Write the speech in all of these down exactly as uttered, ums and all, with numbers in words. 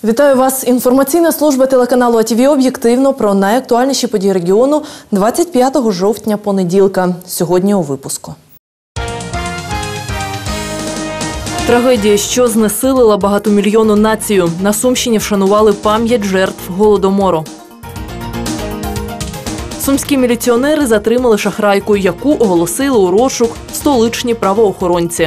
Вітаю вас! Інформаційна служба телеканалу А Ті Ві об'єктивно про найактуальніші події регіону двадцять п'ятого жовтня понеділка. Сьогодні у випуску. Трагедія, що знесилила багатомільйонну націю. На Сумщині вшанували пам'ять жертв Голодомору. Сумські міліціонери затримали шахрайку, яку оголосили у розшук столичні правоохоронці.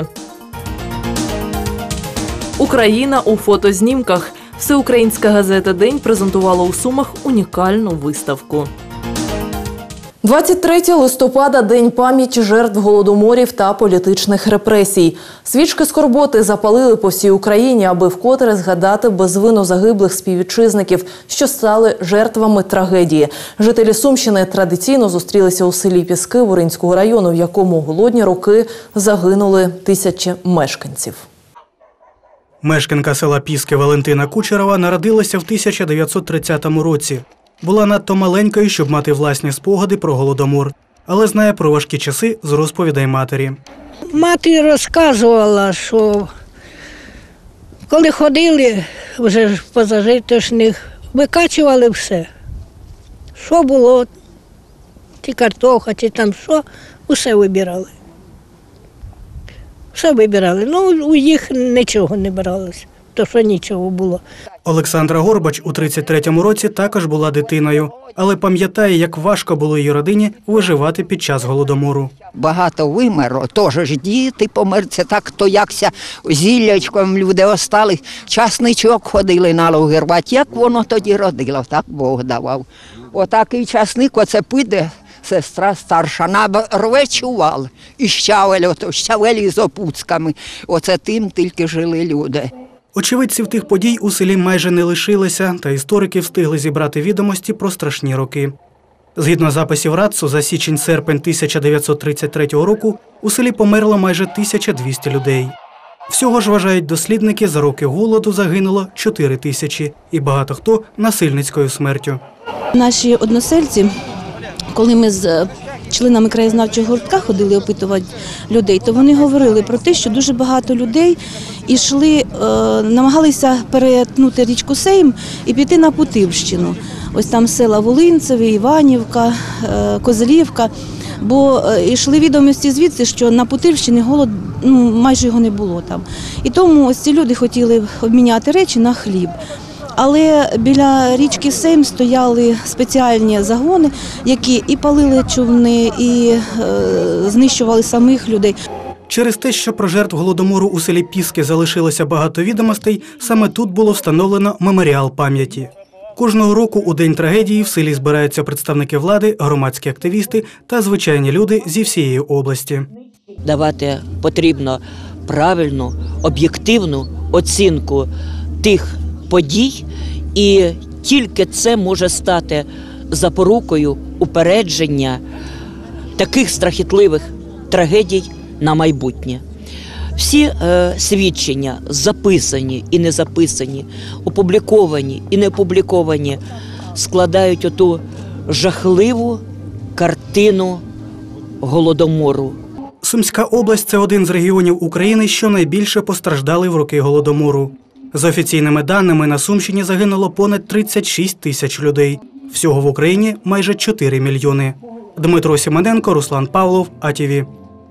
Україна у фотознімках. Всеукраїнська газета «День» презентувала у Сумах унікальну виставку. двадцять третього листопада – День пам'яті жертв голодоморів та політичних репресій. Свічки скорботи запалили по всій Україні, аби вкотре згадати безвинно загиблих співвітчизників, що стали жертвами трагедії. Жителі Сумщини традиційно зустрілися у селі Піски Воринського району, в якому у голодні роки загинули тисячі мешканців. Мешканка села Піски Валентина Кучерова народилася в тисяча дев'ятсот тридцятому році. Була надто маленькою, щоб мати власні спогади про Голодомор, але знає про важкі часи з розповідей матері. Мати розказувала, що коли ходили вже ж позажиточних, викачували все. Що було, чи картоха, чи там що, усе вибирали. Все вибирали. Ну, у їх нічого не бралося, то що нічого було. Олександра Горбач у тридцять третьому році також була дитиною, але пам'ятає, як важко було її родині виживати під час Голодомору. Багато вимерло, теж ж діти померли, це так, то якся зіллячком люди остались, часничок ходили на луги рвати, як воно тоді родило, так Бог давав. Отакий часник, оце піде, сестра старша, на рве чувал, і щавель, ото щавелі з опуцками, оце тим тільки жили люди. Очевидців тих подій у селі майже не лишилося, та історики встигли зібрати відомості про страшні роки. Згідно записів РАЦУ, за січень-серпень тисяча дев'ятсот тридцять третього року у селі померло майже тисяча двісті людей. Всього ж, вважають дослідники, за роки голоду загинуло чотири тисячі, і багато хто насильницькою смертю. Наші односельці, коли ми з членами краєзнавчого гуртка ходили опитувати людей, то вони говорили про те, що дуже багато людей ішли, намагалися перетнути річку Сейм і піти на Путивщину. Ось там села Волинцеве, Іванівка, Козелівка. Бо йшли відомості звідси, що на Путивщині голод, ну, майже його не було там. І тому ось ці люди хотіли обміняти речі на хліб. Але біля річки Сейм стояли спеціальні загони, які і палили човни, і е, знищували самих людей. Через те, що про жертв Голодомору у селі Піски залишилося багато відомостей, саме тут було встановлено меморіал пам'яті. Кожного року у день трагедії в селі збираються представники влади, громадські активісти та звичайні люди зі всієї області. Давати потрібно правильну, об'єктивну оцінку тих подій, і тільки це може стати запорукою упередження таких страхітливих трагедій на майбутнє. Всі е, свідчення записані і не записані, опубліковані і не опубліковані, складають оту жахливу картину Голодомору. Сумська область – це один з регіонів України, що найбільше постраждали в роки Голодомору. За офіційними даними, на Сумщині загинуло понад тридцять шість тисяч людей. Всього в Україні майже чотири мільйони. Дмитро Сімоненко, Руслан Павлов, А Ті Ві.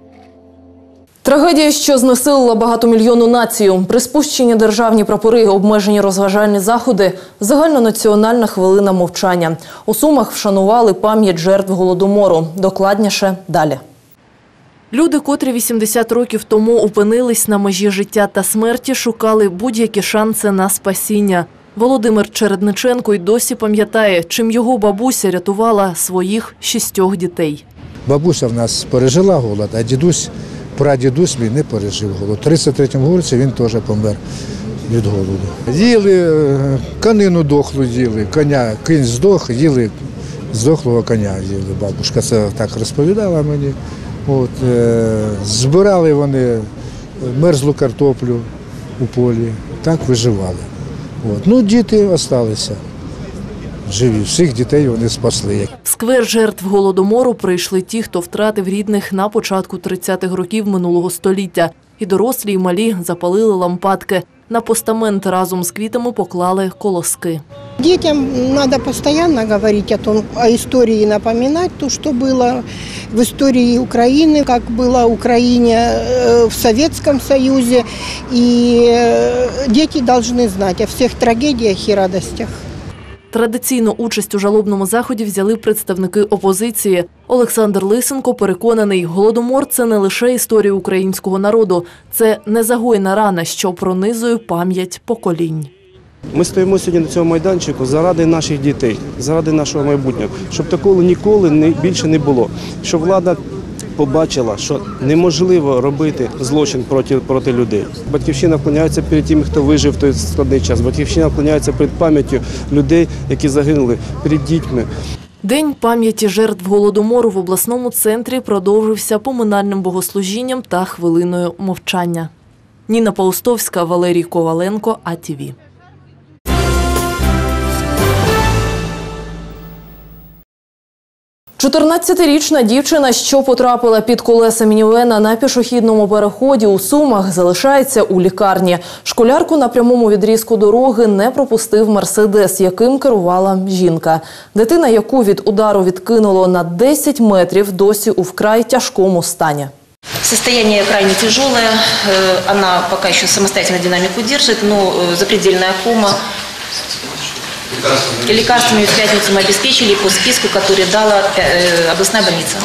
Трагедія, що знесилила багатомільйонну націю. Приспущені державні прапори, обмежені розважальні заходи, загальнонаціональна хвилина мовчання. У Сумах вшанували пам'ять жертв Голодомору. Докладніше далі. Люди, котрі вісімдесят років тому опинились на межі життя та смерті, шукали будь-які шанси на спасіння. Володимир Чередниченко й досі пам'ятає, чим його бабуся рятувала своїх шістьох дітей. Бабуся в нас пережила голод, а дідусь, прадідусь мій не пережив голод. У тридцять третьому році він теж помер від голоду. Їли конину дохлу, їли, коня, кінь здох, їли здохлого коня, їли. Бабушка це так розповідала мені. От, е, збирали вони мерзлу картоплю у полі, так виживали. От. Ну, діти залишилися живі, всіх дітей вони спасли. Сквер жертв Голодомору прийшли ті, хто втратив рідних на початку тридцятих років минулого століття. І дорослі, і малі запалили лампадки. На постамент разом з квітами поклали колоски. Детям надо постоянно говорить о том, о истории, напоминать то, что было в истории Украины, как было Украине в Советском Союзе. И дети должны знать о всех трагедиях и радостях. Традиційну участь у жалобному заході взяли представники опозиції. Олександр Лисенко переконаний, Голодомор – це не лише історія українського народу. Це незагоєна рана, що пронизує пам'ять поколінь. Ми стоїмо сьогодні на цьому майданчику заради наших дітей, заради нашого майбутнього, щоб такого ніколи не, більше не було. Щоб влада побачила, що неможливо робити злочин проти, проти людей. Батьківщина вклоняється перед тими, хто вижив в той складний час. Батьківщина вклоняється перед пам'яттю людей, які загинули, перед дітьми. День пам'яті жертв Голодомору в обласному центрі продовжився поминальним богослужінням та хвилиною мовчання. Ніна Паустовська, Валерій Коваленко, А Ті Ві. чотирнадцятирічна дівчина, що потрапила під колеса мінівена на пішохідному переході у Сумах, залишається у лікарні. Школярку на прямому відрізку дороги не пропустив «Мерседес», яким керувала жінка. Дитина, яку від удару відкинуло на десять метрів, досі у вкрай тяжкому стані. Состояние крайне тяжелое, она пока еще самостоятельно динамику держит, но запредельная кома. Лекарствами в пятницу мы обеспечили по списку, который дала областная больница.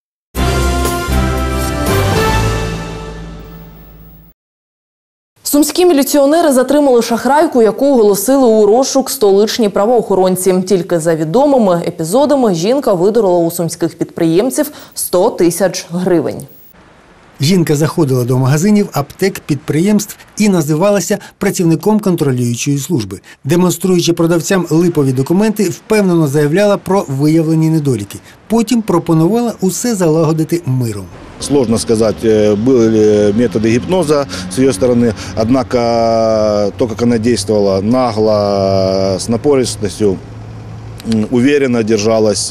Сумські міліціонери затримали шахрайку, яку оголосили у розшук столичні правоохоронці. Тільки за відомими епізодами жінка видурила у сумських підприємців сто тисяч гривень. Жінка заходила до магазинів, аптек, підприємств і називалася працівником контролюючої служби. Демонструючи продавцям липові документи, впевнено заявляла про виявлені недоліки. Потім пропонувала усе залагодити миром. Сложно сказать, были методы гипноза с ее стороны, однако то, как она действовала нагло, с напористостью, уверенно держалась,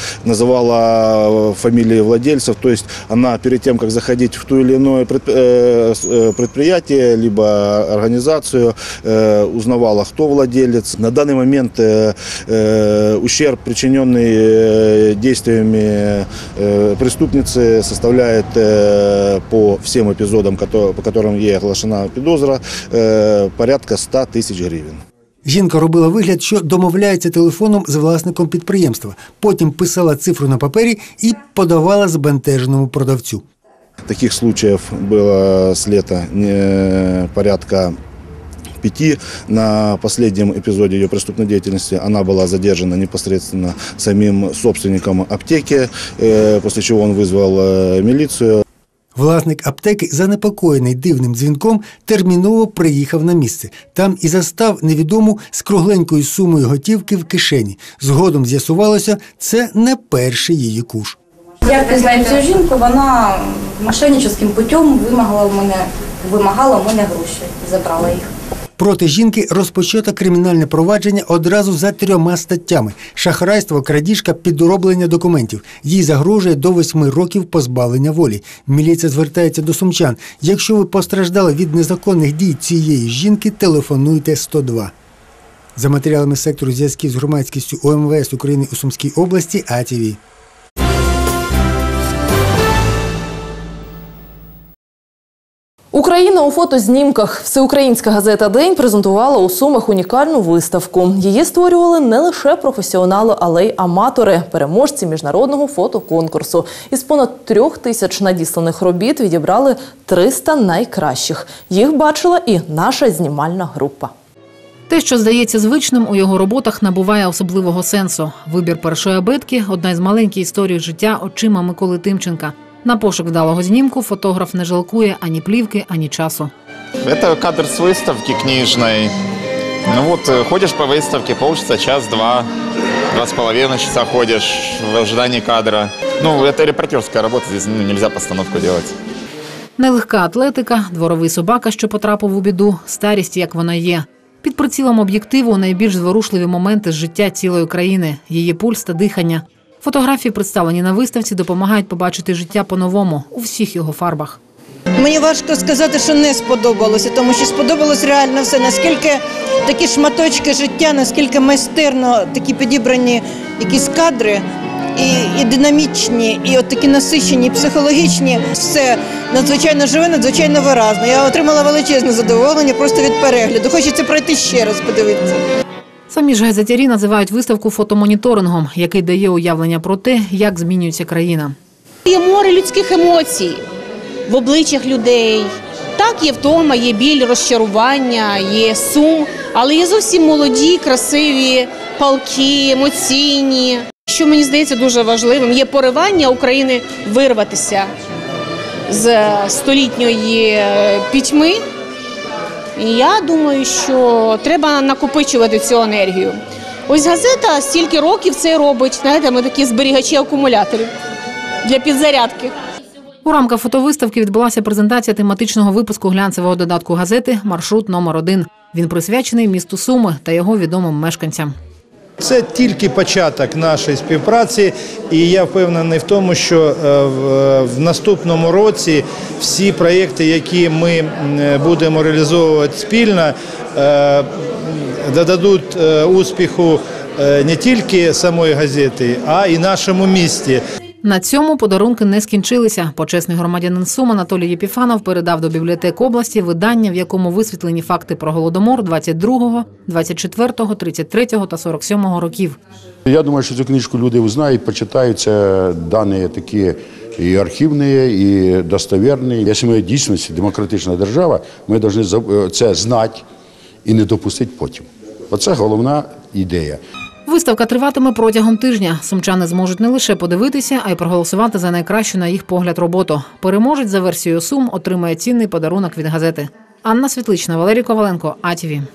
называла фамилии владельцев. То есть она перед тем, как заходить в то или иное предприятие, либо организацию, узнавала, кто владелец. На данный момент ущерб, причиненный действиями преступницы, составляет по всем эпизодам, по которым ей оглашена подозра, порядка ста тисяч гривень. Жінка робила вигляд, що домовляється телефоном з власником підприємства. Потім писала цифру на папері і подавала збентеженому продавцю. Таких случаев было с лета порядка пяти. На последнем эпизоде ее преступной деятельности она была задержана непосредственно самим собственником аптеки, после чего он вызвал милицию. Власник аптеки, занепокоєний дивним дзвінком, терміново приїхав на місце. Там і застав невідому з кругленькою сумою готівки в кишені. Згодом з'ясувалося, це не перший її куш. Я пізнаю цю жінку, вона мошенническим путем вимагала в мене, вимагала в мене гроші, забрала їх. Проти жінки розпочато кримінальне провадження одразу за трьома статтями – шахрайство, крадіжка, підроблення документів. Їй загрожує до восьми років позбавлення волі. Міліція звертається до сумчан. Якщо ви постраждали від незаконних дій цієї жінки, телефонуйте сто два. За матеріалами сектору зв'язків з громадськістю О Ем Ве Ес України у Сумській області, А Ті Ві. Україна у фотознімках. Всеукраїнська газета «День» презентувала у Сумах унікальну виставку. Її створювали не лише професіонали, але й аматори, переможці міжнародного фотоконкурсу. Із понад трьох тисяч надісланих робіт відібрали триста найкращих. Їх бачила і наша знімальна група. Те, що здається звичним, у його роботах набуває особливого сенсу. Вибір першої абетки – одна із маленьких історій життя очима Миколи Тимченка. На пошук вдалого знімку фотограф не жалкує ані плівки, ані часу. Це кадр з виставки книжної. Ну вот, ходиш по виставці, полчаса, час, два, два з половиною часа ходиш в ожидании кадра. Ну, це репортерська робота, здесь ну, нельзя постановку робити. Нелегка атлетика, дворовий собака, що потрапив у біду, старість, як вона є. Під прицілом об'єктиву найбільш зворушливі моменти з життя цілої країни, її пульс та дихання. Фотографії, представлені на виставці, допомагають побачити життя по-новому, у всіх його фарбах. Мені важко сказати, що не сподобалося, тому що сподобалось реально все. Наскільки такі шматочки життя, наскільки майстерно такі підібрані якісь кадри, і, і динамічні, і от такі насичені, психологічні. Все надзвичайно живе, надзвичайно виразно. Я отримала величезне задоволення просто від перегляду. Хочеться пройти ще раз, подивитися. Самі ж газетярі називають виставку фотомоніторингом, який дає уявлення про те, як змінюється країна. Є море людських емоцій в обличчях людей. Так, є втома, є біль, розчарування, є сум, але є зовсім молоді, красиві, палкі, емоційні. Що мені здається дуже важливим, є поривання України вирватися з столітньої пітьми. І я думаю, що треба накопичувати цю енергію. Ось газета стільки років це робить, знаєте, ми такі зберігачі акумуляторів для підзарядки. У рамках фотовиставки відбулася презентація тематичного випуску глянцевого додатку газети «Маршрут номер один». Він присвячений місту Суми та його відомим мешканцям. Це тільки початок нашої співпраці, і я впевнений в тому, що в наступному році всі проєкти, які ми будемо реалізовувати спільно, додадуть успіху не тільки самої газети, а й нашому місті. На цьому подарунки не скінчилися. Почесний громадянин Сум Анатолій Єпіфанов передав до бібліотек області видання, в якому висвітлені факти про Голодомор двадцять другого, двадцять четвертого, тридцять третього та сорок сьомого років. Я думаю, що цю книжку люди узнають, почитають. Це дані такі і архівні, і достовірні. Якщо ми дійсно демократична держава, ми повинні це знати і не допустити потім. Оце головна ідея. Виставка триватиме протягом тижня. Сумчани зможуть не лише подивитися, а й проголосувати за найкращу, на їх погляд, роботу. Переможець за версією Сум отримає цінний подарунок від газети. Анна Світлична, Валерій Коваленко, А Т В.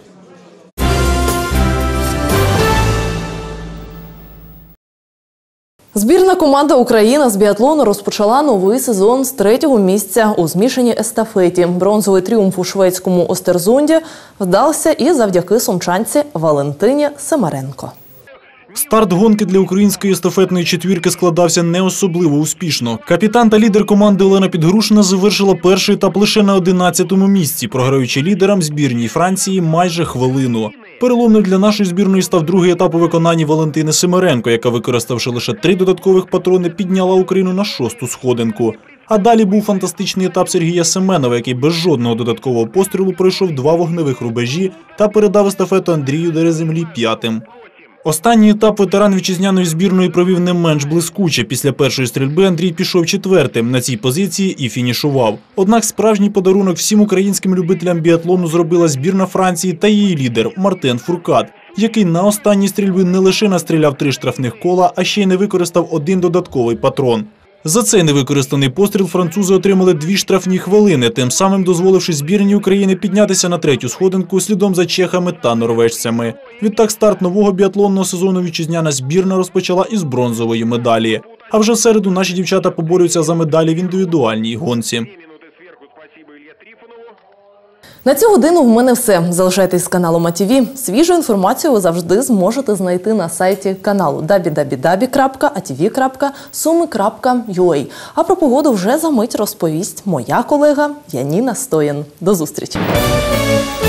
Збірна команда України з біатлону розпочала новий сезон з третього місця у змішаній естафеті. Бронзовий тріумф у шведському Остерзунді вдався і завдяки сумчанці Валентині Семеренко. Старт гонки для української естафетної четвірки складався не особливо успішно. Капітан та лідер команди Олена Підгрушина завершила перший етап лише на одинадцятому місці, програючи лідерам збірній Франції майже хвилину. Переломним для нашої збірної став другий етап у виконанні Валентини Семеренко, яка, використавши лише три додаткових патрони, підняла Україну на шосту сходинку. А далі був фантастичний етап Сергія Семенова, який без жодного додаткового пострілу пройшов два вогневих рубежі та передав естафету Андрію Дереземлі п'ятим. Останній етап ветеран вітчизняної збірної провів не менш блискуче. Після першої стрільби Андрій пішов четвертим. На цій позиції і фінішував. Однак справжній подарунок всім українським любителям біатлону зробила збірна Франції та її лідер Мартен Фуркат, який на останній стрільбі не лише настріляв три штрафних кола, а ще й не використав один додатковий патрон. За цей невикористаний постріл французи отримали дві штрафні хвилини, тим самим дозволивши збірній України піднятися на третю сходинку слідом за чехами та норвежцями. Відтак старт нового біатлонного сезону вітчизняна збірна розпочала із бронзової медалі. А вже в середу наші дівчата поборюються за медалі в індивідуальній гонці. На цю годину в мене все. Залишайтесь з каналом А Т В. Свіжу інформацію ви завжди зможете знайти на сайті каналу дабл ю дабл ю дабл ю крапка а ті ві крапка суми крапка ю а. А про погоду вже за мить розповість моя колега Яніна Стоян. До зустрічі!